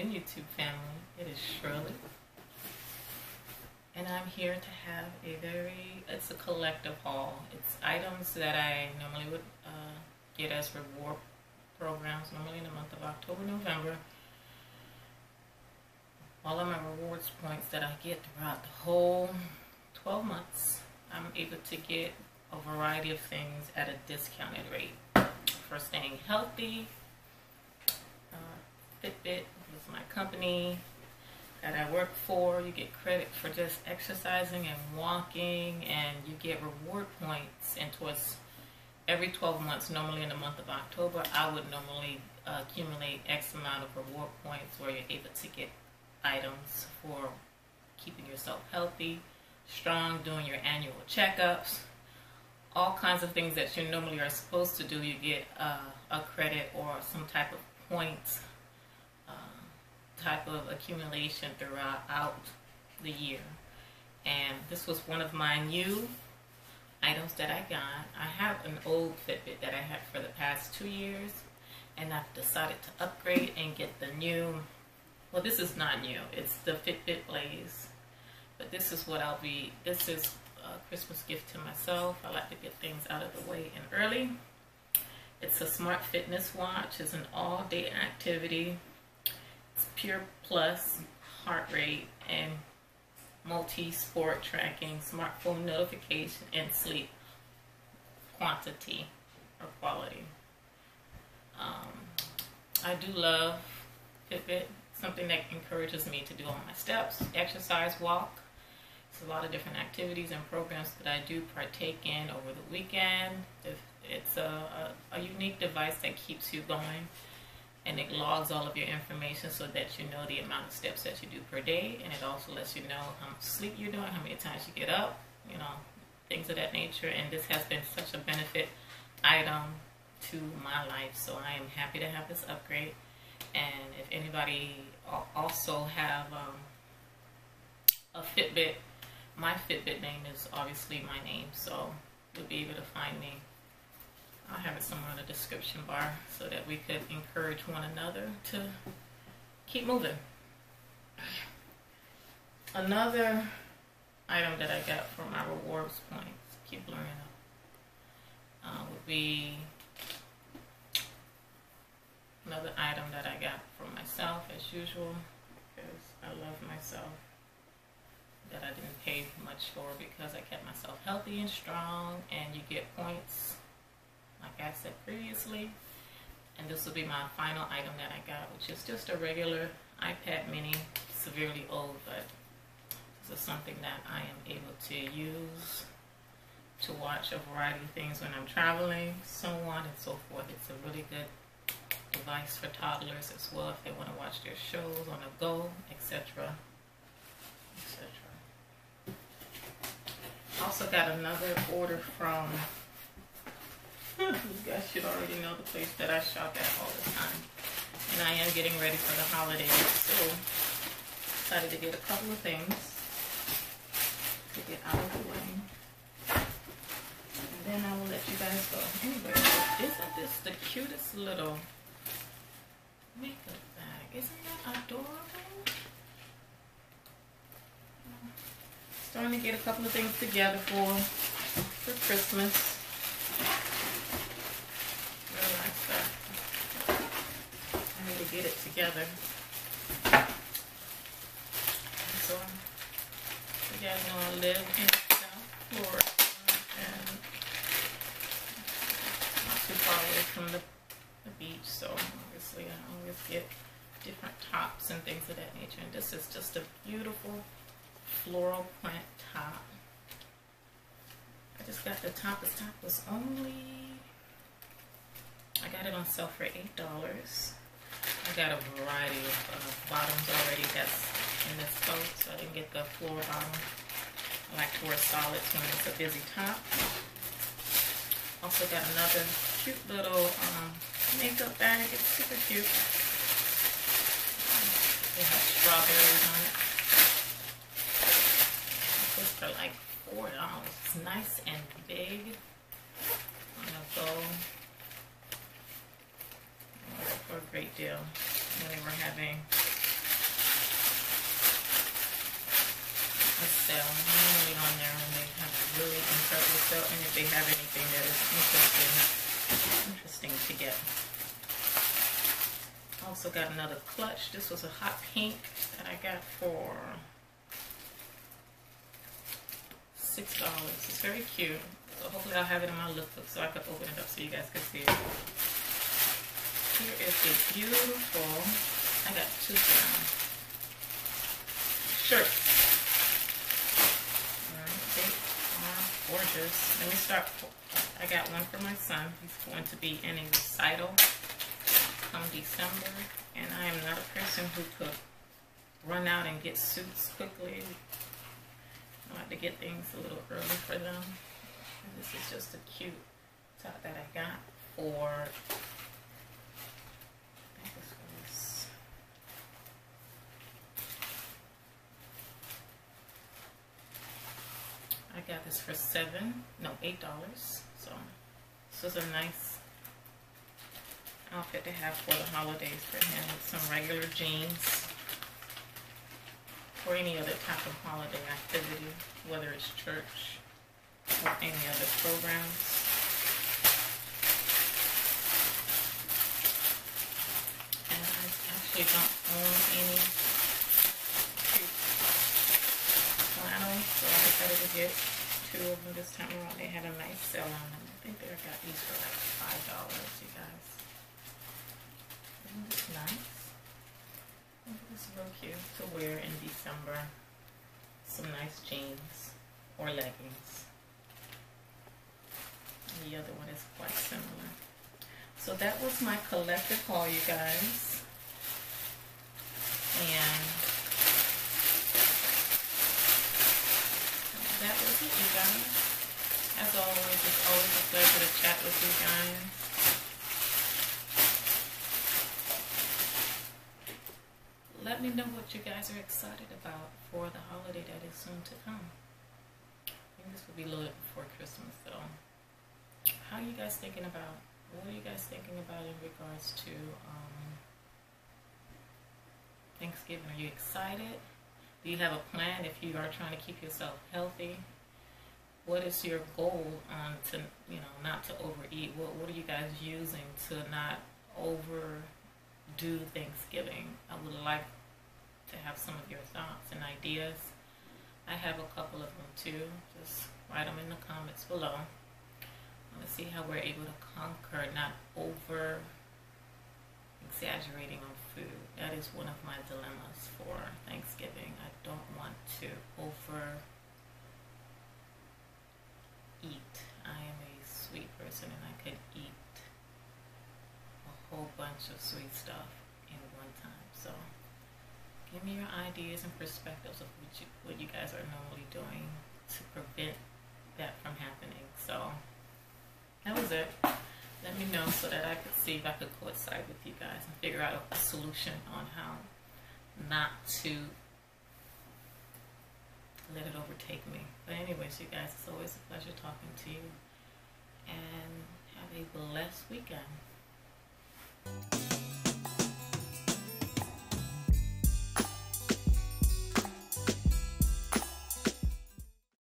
YouTube family. It is Shirley, and I'm here to have it's a collective haul. It's items that I normally would get as reward programs, normally in the month of October, November. All of my rewards points that I get throughout the whole 12 months, I'm able to get a variety of things at a discounted rate. For staying healthy, Fitbit is my company that I work for. You get credit for just exercising and walking, and you get reward points. And towards every 12 months, normally in the month of October, I would normally accumulate X amount of reward points where you're able to get items for keeping yourself healthy, strong, doing your annual checkups, all kinds of things that you normally are supposed to do. You get a credit or some type of points, type of accumulation throughout the year. And this was one of my new items that I got. I have an old Fitbit that I had for the past 2 years, and I've decided to upgrade and get the new, well, this is not new, it's the Fitbit Blaze. But this is this is a Christmas gift to myself. I like to get things out of the way and early. It's a smart fitness watch. It's an all-day activity. It's Pure Plus, heart rate, and multi-sport tracking, smartphone notification, and sleep quantity or quality. I do love Fitbit. Something that encourages me to do all my steps, exercise, walk. It's a lot of different activities and programs that I do partake in over the weekend. It's a unique device that keeps you going, and it logs all of your information so that you know the amount of steps that you do per day, and it also lets you know how much sleep you're doing, how many times you get up, things of that nature. And this has been such a benefit item to my life, so I am happy to have this upgrade. And if anybody also have a Fitbit, my Fitbit name is obviously my name, so you'll be able to find me. I'll have it somewhere in the description bar so that we could encourage one another to keep moving. Another item that I got from my rewards points, keep blurring up, would be another item that I got for myself as usual, because I love myself, that I didn't pay much for because I kept myself healthy and strong. And you get points, like I said previously. And this will be my final item that I got, which is just a regular iPad mini, severely old, but this is something that I am able to use to watch a variety of things when I'm traveling, so on and so forth. It's a really good device for toddlers as well if they want to watch their shows on the go, etc. etc. Also got another order from, you guys should already know the place that I shop at all the time. And I am getting ready for the holidays, so decided to get a couple of things to get out of the way. And then I will let you guys go. Anyway, isn't this the cutest little makeup bag? Isn't that adorable? Starting to get a couple of things together for Christmas. Real nice stuff. I need to get it together. So you guys know I live in South Florida, and not too far away from the beach, so obviously I always get different tops and things of that nature. And this is just a beautiful floral print top. I just got the top. The top was I got it on sale for $8. I got a variety of bottoms already that's in this coat, so I didn't get the floral bottom. I like to wear solids when it's a busy top. Also got another cute little makeup bag. It's super cute. It has strawberries on it. It's for like $4. It's nice and big. I'm gonna go for a great deal when they were having they have anything that is interesting to get. Also got another clutch. This was a hot pink that I got for $6. It's very cute. So hopefully I'll have it in my lookbook so I can open it up so you guys can see it. Here is a beautiful, I got two shirts. Alright, they are gorgeous. Let me start. I got one for my son. He's going to be in a recital come December, and I am not a person who could run out and get suits quickly. I like to get things a little early for them. And this is just a cute top that I got for, I think this was, I got this for $8. So this is a nice outfit to have for the holidays for him, with some regular jeans or any other type of holiday activity, whether it's church or any other programs. And I actually don't own any flannels, so I decided to get two of them this time around. They had a nice sale on them. I think I got these for like $5, you guys. Isn't this nice? This is real cute to wear in December. Some nice jeans or leggings. And the other one is quite similar. So that was my collective haul, you guys. And that was it, you guys. As always, it's always a pleasure to chat with you guys. Let me know what you guys are excited about for the holiday that is soon to come. I think this will be a little bit before Christmas, though. How are you guys thinking about, what are you guys thinking about in regards to Thanksgiving? Are you excited? Do you have a plan if you are trying to keep yourself healthy? What is your goal to, not to overeat? What are you guys using to not overdo Thanksgiving? I would like to have some of your thoughts and ideas. I have a couple of them too. Just write them in the comments below. I want to see how we're able to conquer not over exaggerating on food. That is one of my dilemmas for Thanksgiving. I don't want to over eat. I am a sweet person and I could eat a whole bunch of sweet stuff in one time. So give me your ideas and perspectives of what you guys are normally doing to prevent that from happening. So that was it. Let me know so that I could see if I could coincide with you guys and figure out a solution on how not to let it overtake me. But anyways, you guys, it's always a pleasure talking to you. And have a blessed weekend.